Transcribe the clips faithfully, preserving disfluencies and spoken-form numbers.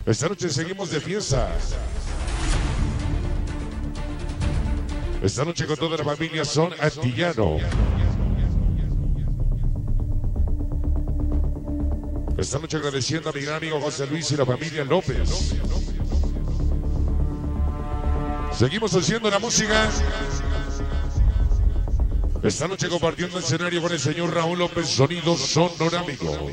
Esta noche seguimos de fiesta. Esta noche con toda la familia Son Antillano. Esta noche agradeciendo a mi gran amigo José Luis y la familia López. Seguimos haciendo la música. Esta noche compartiendo el escenario con el señor Raúl López, sonido sonorámico.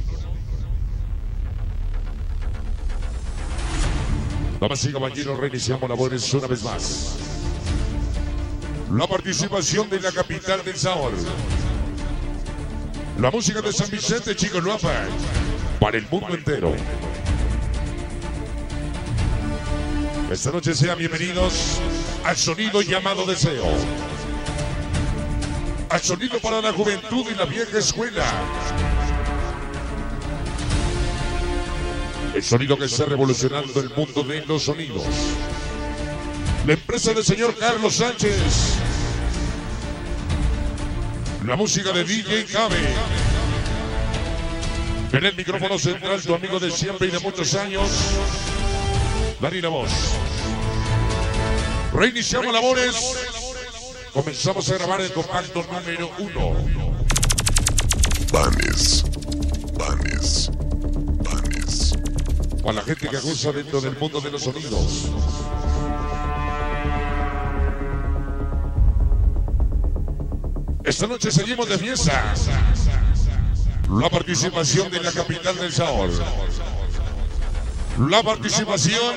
Damas y caballeros, reiniciamos labores una vez más. La participación de la capital del sabor. La música de San Vicente Chiconuapa para el mundo entero. Esta noche sean bienvenidos al sonido llamado Deseo. Al sonido para la juventud y la vieja escuela. El sonido que está revolucionando el mundo de los sonidos. La empresa del señor Carlos Sánchez. La música de D J Cabe. En el micrófono central, tu amigo de siempre y de muchos años, Dani La Voz. Reiniciamos labores. Comenzamos a grabar el compacto número uno. Vanes, Vanes, Vanes. Para la gente que acusa dentro del mundo de los sonidos. Esta noche seguimos de fiesta. La participación de la capital del sabor. La participación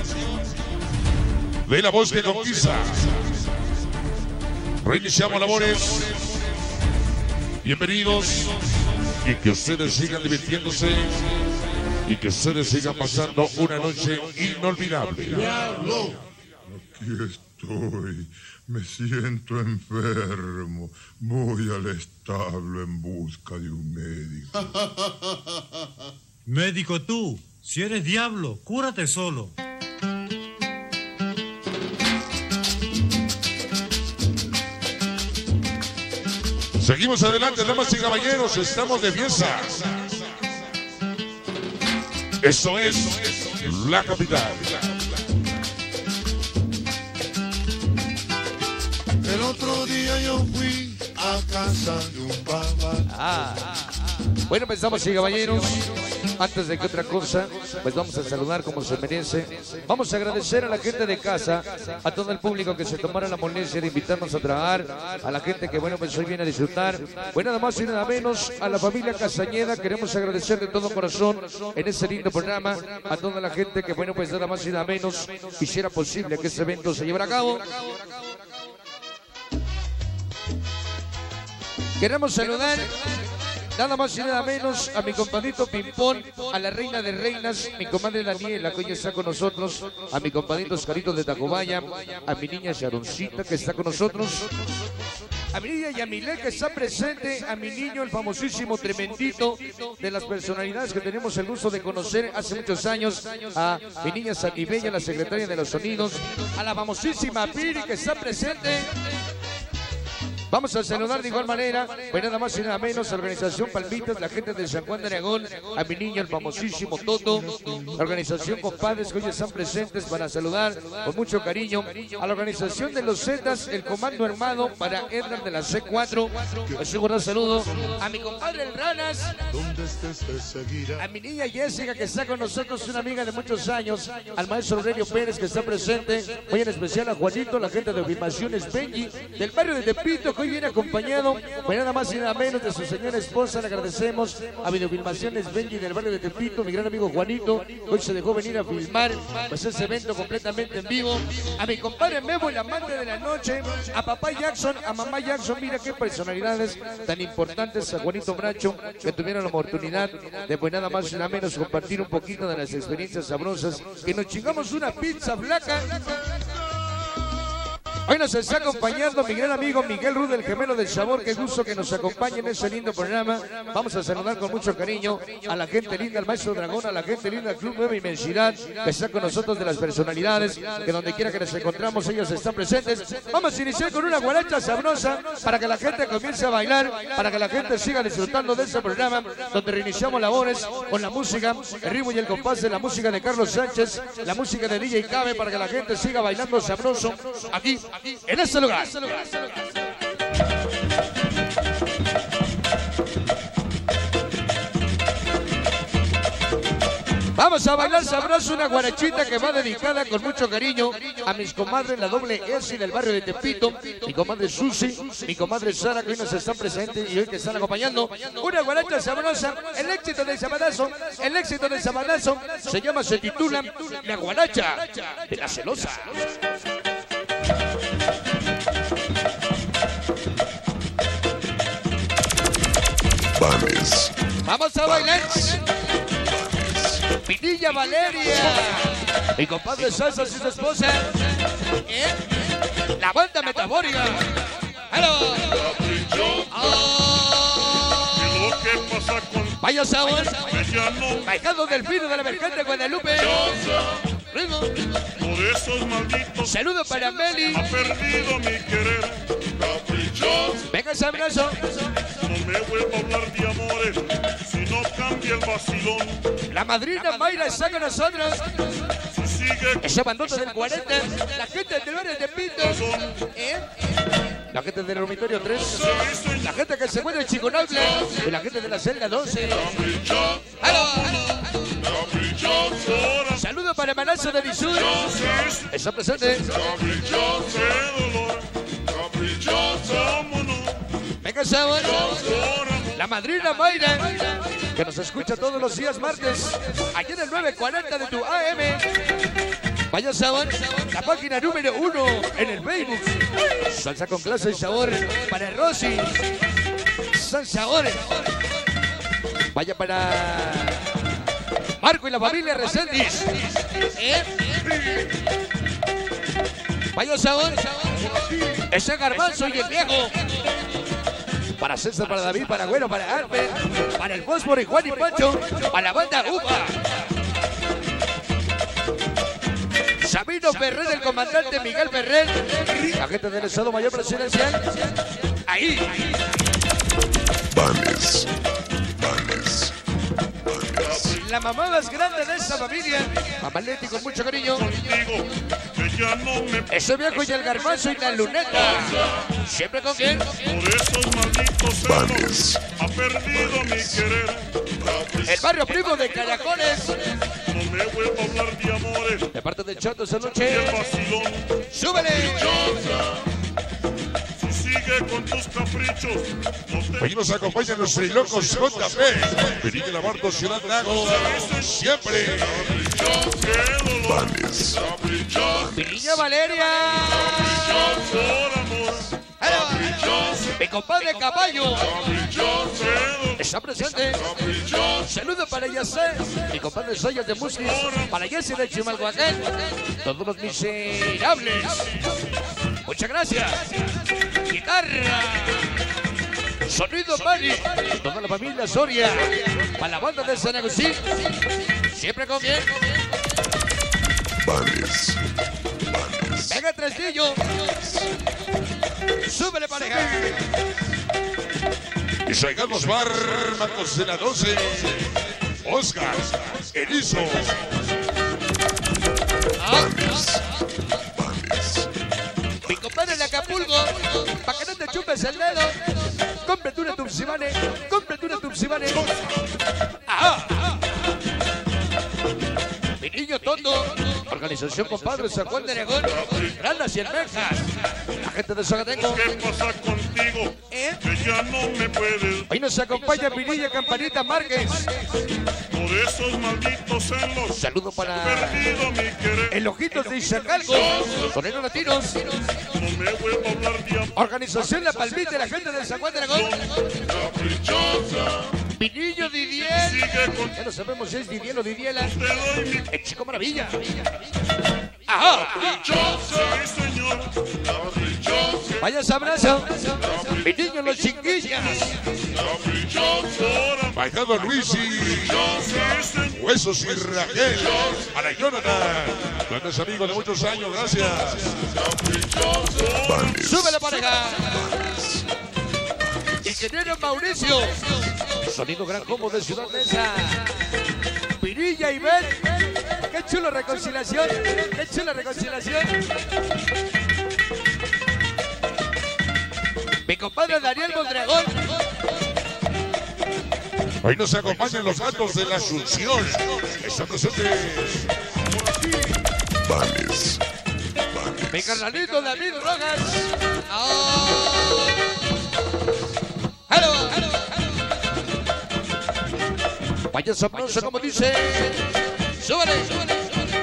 de la voz que conquista. Reiniciamos labores. Bienvenidos. Y que ustedes sigan divirtiéndose. Y que ustedes sigan pasando una noche inolvidable. ¡Diablo! Aquí estoy. Me siento enfermo. Voy al establo en busca de un médico. Médico tú. Si eres diablo, cúrate solo. Seguimos adelante, damas y caballeros, estamos de fiesta. Esto es la capital. El otro día yo fui a casa de un papá. Ah. Bueno, pues damas y caballeros, antes de que otra cosa, pues vamos a saludar como se merece. Vamos a agradecer a la gente de casa, a todo el público que se tomara la molestia de invitarnos a trabajar, a la gente que, bueno, pues hoy viene a disfrutar. Bueno, nada más y nada menos, a la familia Castañeda, queremos agradecer de todo corazón en este lindo programa, a toda la gente que, bueno, pues nada más y nada menos, hiciera posible que este evento se llevara a cabo. Queremos saludar nada más y nada menos a mi compadrito Pimpón, a la reina de reinas, mi comadre Daniela, que hoy está con nosotros, a mi compadrito Oscarito de Tacubaya, a mi niña Sharoncita, que está con nosotros, a mi niña Yamilé, que está presente, a mi niño, el famosísimo Tremendito, de las personalidades que tenemos el gusto de conocer hace muchos años, a mi niña Sanibella, la secretaria de los sonidos, a la famosísima Piri, que está presente. Vamos a saludar de igual manera, pues nada más y nada menos, Organización Palmitas, la gente de San Juan de Aragón, a mi niño, el famosísimo Toto, la Organización Compadres, que hoy están presentes para saludar con mucho cariño, a la Organización de los Zetas, el Comando Armado, para Edgar de la C cuatro, pues un gran saludo, a mi compadre El Ranas, a mi niña Jessica, que está con nosotros, una amiga de muchos años, al maestro Aurelio Pérez, que está presente, muy en especial a Juanito, la gente de Filmaciones Benji, del barrio de Tepito, que hoy viene acompañado, pues nada más y nada menos de su señora esposa. Le agradecemos a Videofilmaciones Benji del barrio de Tepito, mi gran amigo Juanito, que hoy se dejó venir a filmar pues ese evento completamente en vivo. A mi compadre Memo, el amante de la noche, a papá Jackson, a mamá Jackson, mira qué personalidades tan importantes, a Juanito Bracho, que tuvieron la oportunidad de pues nada más y nada menos compartir un poquito de las experiencias sabrosas, que nos chingamos una pizza flaca. Hoy nos está acompañando mi gran amigo Miguel Ruz, el gemelo del sabor. Qué gusto que nos acompañe en ese lindo programa. Vamos a saludar con mucho cariño a la gente linda, al Maestro Dragón, a la gente linda del Club Nueva Inmensidad, que está con nosotros, de las personalidades, que donde quiera que nos encontramos, ellos están presentes. Vamos a iniciar con una guaracha sabrosa para que la gente comience a bailar, para que la gente siga disfrutando de este programa, donde reiniciamos labores con la música, el ritmo y el compás de la música de Carlos Sánchez, la música de D J Cabe, para que la gente siga bailando sabroso aquí, en este lugar. Vamos a bailar sabroso una guarachita que va dedicada con mucho cariño a mis comadres, la doble S del barrio de Tepito, mi comadre Susi, mi comadre Sara, que hoy nos están presentes y hoy que están acompañando. Una guaracha sabrosa, el éxito del sabadazo, el éxito del sabadazo se llama, se titula La Guaracha de la Celosa. Vanes. Vamos a bailar. Pinilla Valeria, mi compadre Salsa y su esposa, ¿eh? La banda Metafórica. ¡Hello! Oh. Vaya sabor, bajado del fino de la emergente Guadalupe. Ritmo. Por esos malditos. Saludo para Meli. Ha perdido mi querer. Venga ese abrazo. No me vuelvo a hablar de amores si no cambia el vacilón. La madrina Mayra está con nosotros. Si sigue Ese bandote del cuarenta. La gente del barrio de Pito. ¿Eh? La gente del dormitorio tres. La gente que se encuentra en Chiconable. Y la gente de la celda doce. ¡Halo! Saludo para Manazo de Bisur. Está presente. Venga, sabor. La madrina Mayra, que nos escucha todos los días martes, aquí en el nueve cuarenta de tu A M. Vaya sabor, la página número uno en el Facebook. Salsa con clase y sabor para el Rosy. Son sabores. Vaya para Marco y la familia Reséndiz. ¿Eh? Vaya sabor. Ese Garbanzo y el viejo. Para César, para David, para Güero, para Arpe, para el Fósforo y Juan y Pancho, para la banda UPA. Sabino Ferrer, el comandante Miguel Ferrer, la gente del Estado Mayor Presidencial. Ahí. Vanes. Vanes. La mamá más grande de esta familia, mamá Leti, con mucho cariño. contigo, que ya no me. Ese viejo y el Garbanzo y la luneta. ¿Siempre con quién? Por esos malditos celos ha perdido mi querer. El barrio primo de Caracoles. No me vuelvo a hablar de amores De parte de Chato esa y noche. el vacilón. ¡Súbele! Si sigue con tus caprichos, no te. Hoy nos acompañan los trilocos J P. Felipe Labarto, Ciudad Lago. Siempre. ¡Qué dolor! Vanes. Pinilla Valeria. Por amor. Mi compadre Caballo. ¡Qué dolor! Está presente. Saludo para Yacé, mi compadre Sayas de Musquis, para Jessy de Chimalhuacán, todos los miserables. Muchas gracias. Guitarra. Sonido Mari. Toda la familia Soria. Para la banda de San Agustín. Siempre con bien. Vanes. Vanes. Venga, Trestillo. Súbele, pareja. Y salgamos bar, Marcos de la doce. Oscar. Erizo. Vanes. Vanes. Mi compadre en Acapulco, para que no te chupes el dedo. Cómprate una Tupsimane, cómprate una Tupsimane. ¡Ajá! Mi niño tonto, organización compadre San Juan de Negón, Granas y Almejas. La gente de Zagatengo. ¿Qué pasa contigo? ¿Eh? Que ya no me puedes. Hoy nos acompaña Pinilla Campanita Márquez. Por esos malditos celos. Saludo para Perdido mi querer. el Ojitos de Iztacalco, Toreros Latinos. No me vuelvo a hablar de amor. Organización La Palmita y la gente de San Juan de Negón. Pinillo Didier. Sigue con. Ya no sabemos si es Didier o Didiela. Te doy mi. El chico maravilla. Ajá. Sí, señor. Vaya sabroso. Mi niño, los chiquillas. Bajado Luis y Huesos y Raquel. Para Jonathan. Grandes amigos de muchos años, gracias. Súbele, pareja. Ingeniero Mauricio. Sonido Gran Combo de Ciudad Mesa. Pirilla y Ben. Qué chulo reconciliación. Qué chula reconciliación. Mi compadre Daniel Mondragón. Hoy nos acompañan los gatos de la Asunción. Están presentes. Vales. Mi carnalito David Rojas. Oh. Hello, hello, hello. Vaya sabroso, como dice. Súbale, súbale.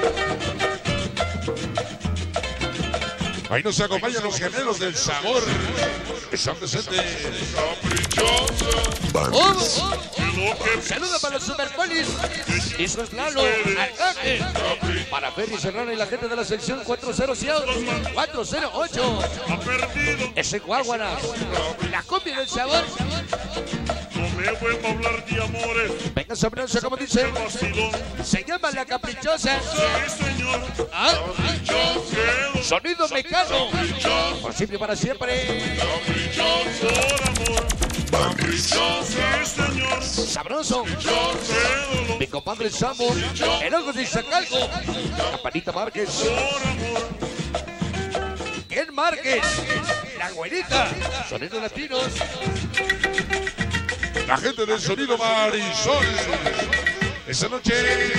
Ahí nos acompañan los gemelos del sabor. Están presentes. Vamos. Saludos para los Superpolis. Y su Lalo, Arcángel. Para Ferry Serrano y la gente de la sección cuatro cero siete, cuatro cero ocho. Ese Guaguanas. La copia del sabor. No me vuelvo a hablar de amores. Venga, sabroso, como dice. Vacilón. Se llama La Caprichosa. Sí, señor. ¿Ah? Quedo Sonido Mecano. Por siempre y para siempre. por amor. Sí, señor. Sabroso. Quedo Mi compadre Samu. El ojo de Zacalco. Campanita Márquez. por amor. Ken Márquez. La güerita. Sonido Latinos. La gente del sonido Marisol. Esta noche.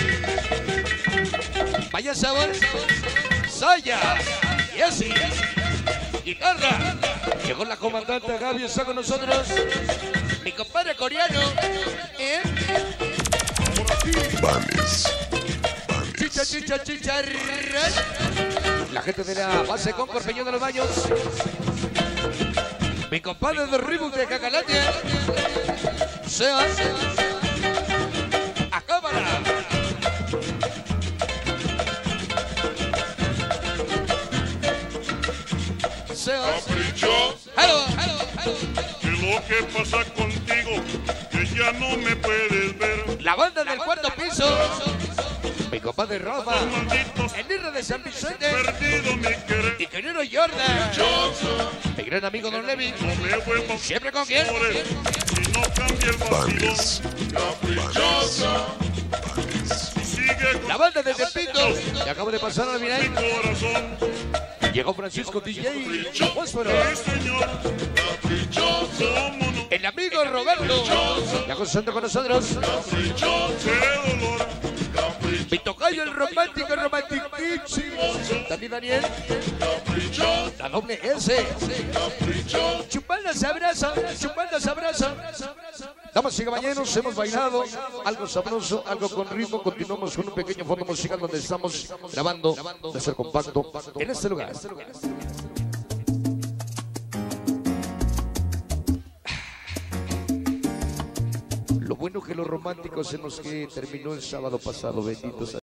Vaya sabor. Saya. Yesi. Guitarra. Llegó la comandante Gaby, está con nosotros. Mi compadre coreano. ¿Eh? Vales. Chicha, chicha, chicha. La gente de la base con Corpeñón de los Baños. Mi compadre de Ribus de Cacalatia. Sea. A cámara. Sea. Hello, hello, hello. ¿Qué es lo que pasa contigo? Que ya no me puedes ver. La banda del cuarto piso. Mi compadre Rafa. Malditos El líder de San Vicente. perdido mi querer. Ingeniero Jordan. Mi gran amigo Don Levi. No me vuelvo a ¿Siempre con quién? amores. Si no cambia el vacilón. Sigue con La banda de Tepito. Y acabo de pasar al mi final. corazón. Llegó Francisco D J. Fósforo. Sí, señor. ¿Cómo no? El amigo Roberto. Ya concentrado con nosotros. Qué dolor. Mi tocayo el romántico, romantiquísimo. También Daniel. La doble S. Chupando sabroso. Chupando sabroso. Damas y caballeros, hemos bailado algo sabroso, algo con ritmo. Continuamos con un pequeño fondo musical donde estamos grabando de ser compacto en este lugar. Lo bueno que lo romántico se nos que terminó el sábado pasado, benditos.